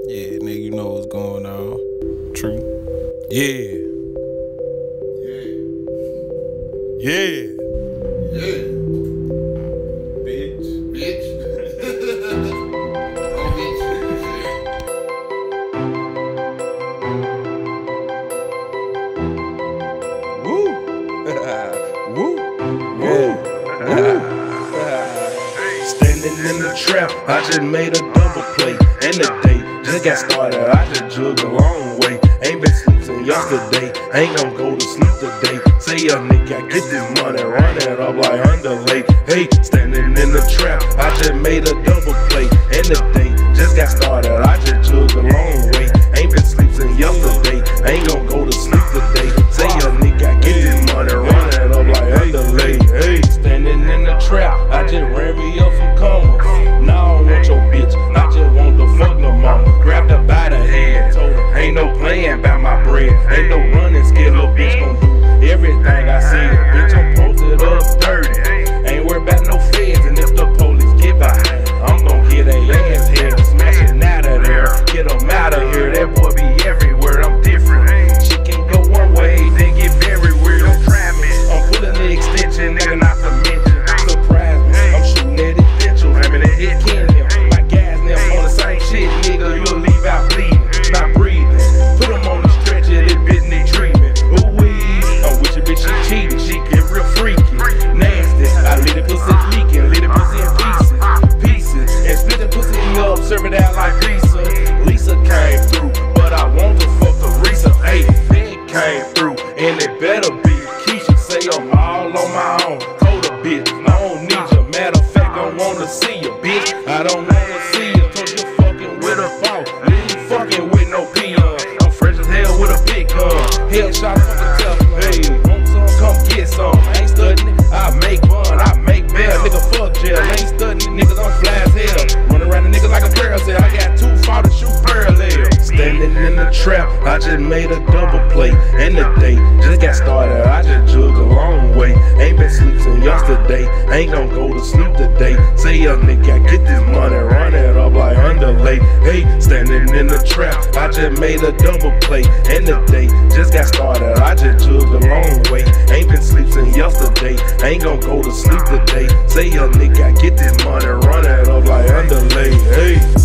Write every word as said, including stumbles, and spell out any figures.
Yeah, nigga, you know what's going on. True. Yeah. Yeah. Yeah. Yeah. Bitch. Bitch. Oh, bitch. Woo. Woo. Woo. Woo. Standing in the trap, I just made a double play. And the day just got started, I just jugged a long way. Ain't been sleep since yesterday, ain't gon' go to sleep today. Say a nigga, I get this money, run it up like underlay. Hey, standing in the trap, I just made a double play. And the day just got started, I just jugged a long way. Ain't been sleep since yesterday, ain't gon' go to sleep today. Say a nigga, I get this money, run it up like underlay. Hey, standing in the trap, I just ran me up some commas. Now I don't want your bitch, I just want the fuck no mama. Grabbed her by the head, told her, ain't no playing by my bread. Ain't no running, scared little bitch gon' do everything I said. Bitch, I'm posted up dirty, ain't worried about no feds. And if the police get behind, I'm gon' get they ass held. Smashing out of there, get them out of here. That boy be everywhere, I'm different. Shit can go one way, they get very weird. Don't try me, I'm pulling the extension, nigga, not to mention. Surprise me, I'm shooting at it dental, ramming it hit Ken him. My guys now on the same shit, nigga, you'll leave out bleeding, not breathing. Put him on the stretcher, this bitch need treatment. Ooh wee, I'm with your bitch, she cheating, she get real freaky, nasty. I leave the pussy leaking, leave the pussy in pieces, pieces, and split the pussy up, serve it out like Lisa. Lisa came through, but I want to fuck Teresa. Hey, Big came through, and it better be Keisha. Say I'm all on my own, told a bitch, I don't need you. Matter of fact, I wanna see you, bitch. I don't wanna see you, cause you fucking with a phone. You ain't fucking with no peon. I'm fresh as hell with a big gun. Headshot from the Tesla. Hey, want some? Come get some. I ain't studying it, I make fun, I make bail. Nigga, fuck jail. I ain't studying niggas, I'm fly as hell. Running around the niggas like a girl said. I got two fall to shoot parallel. Standing in the trap, I just made a double play. And the day just got started, I just jugged a long way. Ain't been sleep since yesterday, ain't gon' go to sleep today. Say a nigga, I get this money, run it up like underlay. Hey, standing in the trap, I just made a double play. And the day just got started, I just jugged a long way. Ain't been sleep since yesterday, ain't gon' go to sleep today. Say a nigga, I get this money, run it up like underlay. Hey.